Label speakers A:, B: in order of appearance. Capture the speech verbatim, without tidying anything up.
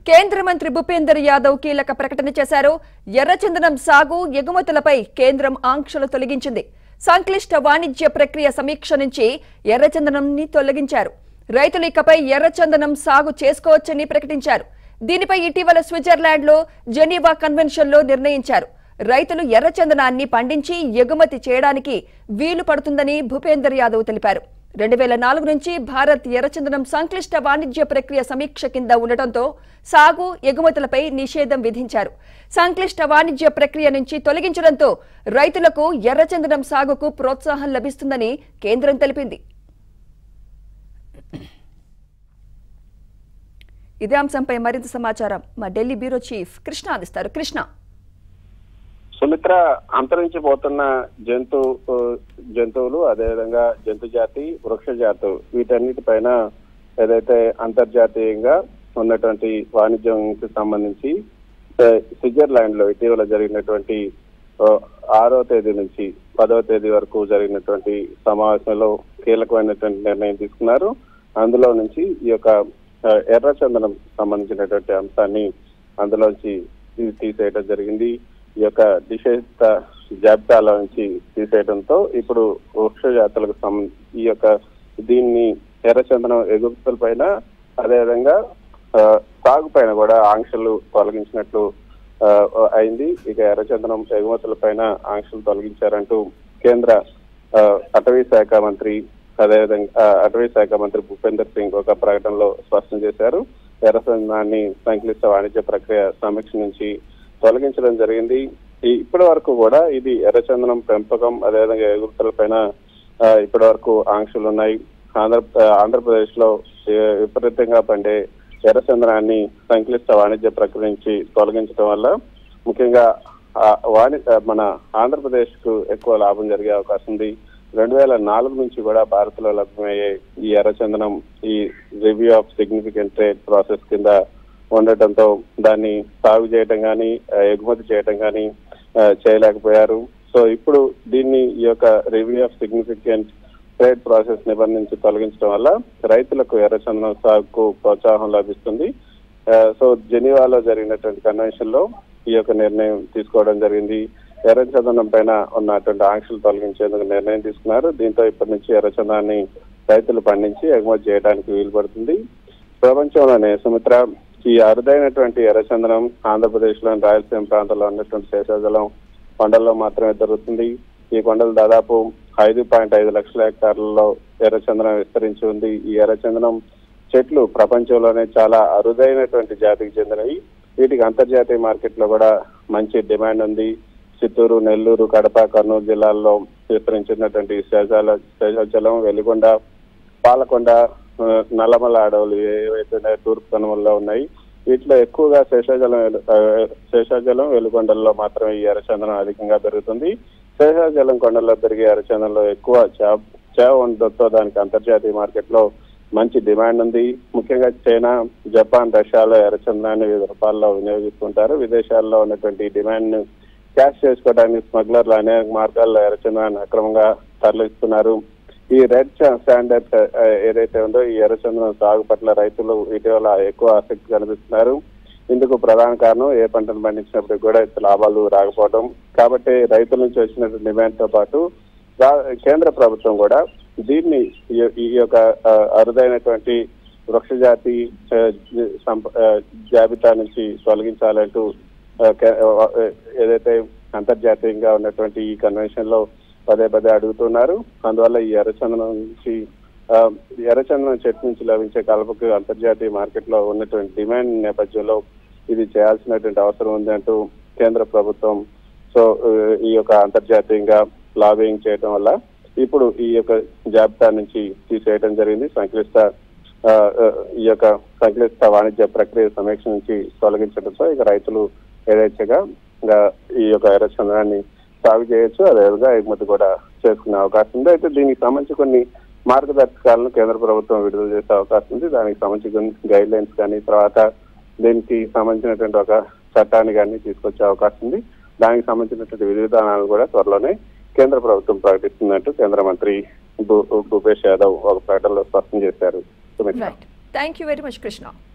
A: కేంద్ర మంత్రి భూపేందర్ యాదవ్ కీలక ప్రకటన చేశారు. ఎర్రచందనం సాగు ఎగుమతులపై కేంద్రం ఆంక్షలు తొలగించింది. సంక్లిష్ట వాణిజ్య ప్రక్రియ సమీక్ష నుంచి ఎర్రచందనంని తొలగించారు. రైతులు ఇకపై ఎర్రచందనం సాగు చేసుకోవచ్చని ప్రకటించారు. దీనిపై ఇటీవల స్విట్జర్లాండ్ లో జెనీవా కన్వెన్షన్ లో నిర్ణయించారు. రైతులు ఎర్రచందనాన్ని పండించి ఎగుమతి చేయడానికి వీలు పడుతుందని భూపేందర్ యాదవ్ తెలిపారు. రెండు వేల నాలుగు నుంచి భారత్ ఎర్రచందనం సంక్లిష్ట వాణిజ్య ప్రక్రియ సమీక్ష కింద ఉండటంతో సాగు ఎగుమతులపై నిషేధం విధించారు. సంక్లిష్ట వాణిజ్య ప్రక్రియ నుంచి తొలగించడంతో రైతులకు ఎర్రచందనం సాగుకు ప్రోత్సాహం లభిస్తుందని కేంద్రం తెలిపింది. ఇదే అంశంపై మరింత సమాచారం మా ఢిల్లీ బ్యూరో చీఫ్ కృష్ణ అందిస్తారు. కృష్ణ,
B: సుమిత్ర, అంతరించిపోతున్న జంతు జంతువులు అదేవిధంగా జంతు జాతి, వృక్ష జాతు వీటన్నిటిపైన ఏదైతే అంతర్జాతీయంగా ఉన్నటువంటి వాణిజ్యంకి సంబంధించి స్విట్జర్లాండ్ లో ఇటీవల జరిగినటువంటి ఆరో తేదీ నుంచి పదవ తేదీ వరకు జరిగినటువంటి సమావేశంలో కీలకమైనటువంటి నిర్ణయం తీసుకున్నారు. అందులో నుంచి ఈ యొక్క ఎర్రచందనం సంబంధించినటువంటి అంశాన్ని అందులోంచి తీసేయడం జరిగింది. ఈ యొక్క నిషేధిత జాబితాల నుంచి తీసేయడంతో ఇప్పుడు వృక్ష జాతులకు సంబంధించి ఈ యొక్క దీన్ని ఎర్రచందనం ఎగుమతుల పైన అదేవిధంగా సాగు పైన కూడా ఆంక్షలు తొలగించినట్లు అయింది. ఇక ఎర్రచందనం ఎగుమతుల పైన ఆంక్షలు తొలగించారంటూ కేంద్ర అటవీ శాఖ మంత్రి అదేవిధంగా అటవీ శాఖ మంత్రి భూపేందర్ సింగ్ ఒక ప్రకటనలో స్పష్టం చేశారు. ఎర్రచందనాన్ని సంక్లిష్ట వాణిజ్య ప్రక్రియ సమీక్ష నుంచి తొలగించడం జరిగింది. ఇప్పటి వరకు కూడా ఇది ఎర్రచందనం పెంపకం అదేవిధంగా ఎగుమతుల పైన ఇప్పటి వరకు ఆంక్షలు ఉన్నాయి. ఆంధ్ర ఆంధ్రప్రదేశ్ లో విపరీతంగా పండే ఎర్రచందనాన్ని సంక్లిష్ట వాణిజ్య ప్రక్రియ నుంచి తొలగించడం వల్ల ముఖ్యంగా వాణి మన ఆంధ్రప్రదేశ్ కు ఎక్కువ లాభం జరిగే అవకాశం ఉంది. రెండు వేల నాలుగు నుంచి కూడా భారత్ లో లభ్యమయ్యే ఈ ఎర్రచందనం ఈ review of significant trade process కింద ఉండటంతో దాన్ని సాగు చేయటం కానీ ఎగుమతి చేయటం కానీ చేయలేకపోయారు. సో ఇప్పుడు దీన్ని ఈ యొక్క review of significant trade process నిబంధించి తొలగించడం వల్ల రైతులకు ఎర్రచందనం సాగుకు ప్రోత్సాహం లభిస్తుంది. సో జెనీవాలో జరిగినటువంటి కన్వెన్షన్ లో ఈ యొక్క నిర్ణయం తీసుకోవడం జరిగింది. ఎర్రచందనం పైన ఉన్నటువంటి ఆంక్షలు తొలగించేందుకు నిర్ణయం తీసుకున్నారు. దీంతో ఇప్పటి నుంచి ఎర్రచందనాన్ని రైతులు పండించి ఎగుమతి చేయడానికి వీలు పడుతుంది. ప్రపంచంలోనే సుమిత్ర ఈ అరుదైనటువంటి ఎర్రచందనం ఆంధ్రప్రదేశ్ లోని రాయలసీమ ప్రాంతంలో ఉన్నటువంటి శేషాచలం కొండల్లో మాత్రమే దొరుకుతుంది. ఈ కొండలు దాదాపు ఐదు పాయింట్ ఐదు లక్షల హెక్టార్లలో ఎర్రచందనం విస్తరించి ఉంది. ఈ ఎర్రచందనం చెట్లు ప్రపంచంలోనే చాలా అరుదైనటువంటి జాతికి చెందినవి. వీటికి అంతర్జాతీయ మార్కెట్ లో కూడా మంచి డిమాండ్ ఉంది. చిత్తూరు, నెల్లూరు, కడప, కర్నూలు జిల్లాల్లో విస్తరించినటువంటి శేషాల శేషాచలం, వెలిగొండ, పాలకొండ, నల్లమల అడవులు ఏవైతే తూర్పు కనుమల్లో ఉన్నాయి వీటిలో ఎక్కువగా శేషాచలం శేషాచలం వెలుగొండల్లో మాత్రమే ఈ ఎర్రచందనం అధికంగా పెరుగుతుంది. శేషాచలం కొండల్లో పెరిగే ఎర్రచందనంలో ఎక్కువ చేవ ఉండడంతో దానికి అంతర్జాతీయ మార్కెట్ లో మంచి డిమాండ్ ఉంది. ముఖ్యంగా చైనా, జపాన్, రష్యాలో ఎర్రచందనాన్ని వివిధ రూపాల్లో వినియోగిస్తుంటారు. విదేశాల్లో ఉన్నటువంటి డిమాండ్ ను క్యాష్ చేసుకోవడానికి స్మగ్లర్లు అనేక మార్గాల్లో ఎర్రచందనాన్ని అక్రమంగా తరలిస్తున్నారు. ఈ రెడ్ స్టాండర్డ్ ఏదైతే ఉందో ఈ ఎర్రచందనం సాగు పట్ల రైతులు ఇటీవల ఎక్కువ ఆసక్తి కనిపిస్తున్నారు. ఇందుకు ప్రధాన కారణం ఏ పంటను పండించినప్పుడు కూడా లాభాలు రాకపోవడం. కాబట్టి రైతుల నుంచి వచ్చినటువంటి డిమాండ్ తో పాటు కేంద్ర ప్రభుత్వం కూడా దీన్ని ఈ యొక్క అరుదైనటువంటి వృక్ష జాతి జాబితా నుంచి తొలగించాలంటూ ఏదైతే అంతర్జాతీయంగా ఉన్నటువంటి ఈ కన్వెన్షన్ లో పదే పదే అడుగుతున్నారు. అందువల్ల ఈ ఎర్రచందనం నుంచి ఎర్రచందనం చెట్టు నుంచి లభించే కలపకు అంతర్జాతీయ మార్కెట్ లో ఉన్నటువంటి డిమాండ్ నేపథ్యంలో ఇది చేయాల్సినటువంటి అవసరం ఉంది అంటూ కేంద్ర ప్రభుత్వం సో ఈ యొక్క అంతర్జాతీయంగా లాబింగ్ చేయడం వల్ల ఇప్పుడు ఈ యొక్క జాబితా నుంచి తీసేయడం జరిగింది. సంక్లిష్ట ఈ యొక్క సంక్లిష్ట వాణిజ్య ప్రక్రియ సమీక్ష నుంచి తొలగించడంతో ఇక రైతులు యథేచ్ఛగా ఈ యొక్క ఎర్రచందనాన్ని సాగు చేయొచ్చు, అదేవిధంగా ఎగుమతి కూడా చేసుకునే అవకాశం ఉంది. అయితే దీనికి సంబంధించి కొన్ని మార్గదర్శకాలను కేంద్ర ప్రభుత్వం విడుదల చేసే అవకాశం ఉంది. దానికి సంబంధించి గైడ్ లైన్స్ కానీ తర్వాత దీనికి సంబంధించినటువంటి ఒక చట్టాన్ని కానీ తీసుకొచ్చే అవకాశం ఉంది. దానికి సంబంధించినటువంటి విధి విధానాలు కూడా త్వరలోనే కేంద్ర ప్రభుత్వం ప్రకటిస్తున్నట్టు కేంద్ర మంత్రి భూపేష్ యాదవ్ ఒక ప్రకటనలో స్పష్టం చేశారు.
A: Thank you very much Krishna.